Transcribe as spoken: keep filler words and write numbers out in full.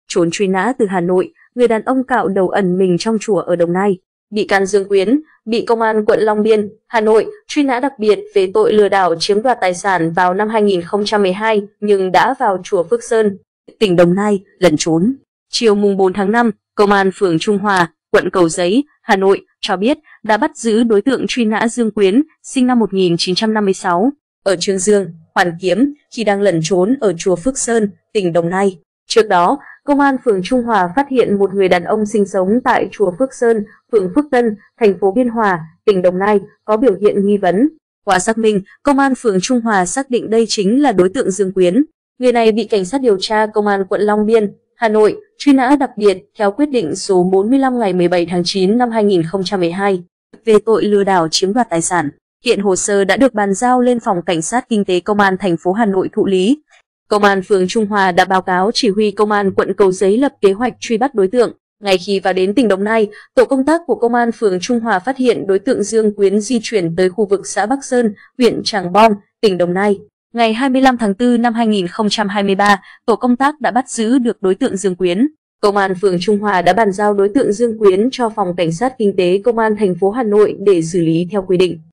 trốn truy nã từ Hà Nội, người đàn ông cạo đầu ẩn mình trong chùa ở Đồng Nai. Bị can Dương Quyến bị Công an quận Long Biên, Hà Nội truy nã đặc biệt về tội lừa đảo chiếm đoạt tài sản vào năm hai nghìn không trăm mười hai nhưng đã vào chùa Phước Sơn, tỉnh Đồng Nai lẩn trốn. Chiều mùng bốn tháng năm, Công an phường Trung Hòa, quận Cầu Giấy, Hà Nội cho biết đã bắt giữ đối tượng truy nã Dương Quyến, sinh năm một nghìn chín trăm năm mươi sáu, ở Chương Dương, Hoàn Kiếm khi đang lẩn trốn ở chùa Phước Sơn, tỉnh Đồng Nai. Trước đó, Công an phường Trung Hòa phát hiện một người đàn ông sinh sống tại chùa Phước Sơn, phường Phước Tân, thành phố Biên Hòa, tỉnh Đồng Nai có biểu hiện nghi vấn. Qua xác minh, Công an phường Trung Hòa xác định đây chính là đối tượng Dương Quyến. Người này bị cảnh sát điều tra Công an quận Long Biên, Hà Nội truy nã đặc biệt theo quyết định số bốn mươi lăm ngày mười bảy tháng chín năm hai nghìn không trăm mười hai về tội lừa đảo chiếm đoạt tài sản. Hiện hồ sơ đã được bàn giao lên phòng cảnh sát kinh tế Công an thành phố Hà Nội thụ lý. Công an phường Trung Hòa đã báo cáo chỉ huy Công an quận Cầu Giấy lập kế hoạch truy bắt đối tượng. Ngay khi vào đến tỉnh Đồng Nai, tổ công tác của Công an phường Trung Hòa phát hiện đối tượng Dương Quyến di chuyển tới khu vực xã Bắc Sơn, huyện Trảng Bom, tỉnh Đồng Nai. Ngày hai mươi lăm tháng tư năm hai nghìn không trăm hai mươi ba, tổ công tác đã bắt giữ được đối tượng Dương Quyến. Công an phường Trung Hòa đã bàn giao đối tượng Dương Quyến cho phòng cảnh sát kinh tế Công an thành phố Hà Nội để xử lý theo quy định.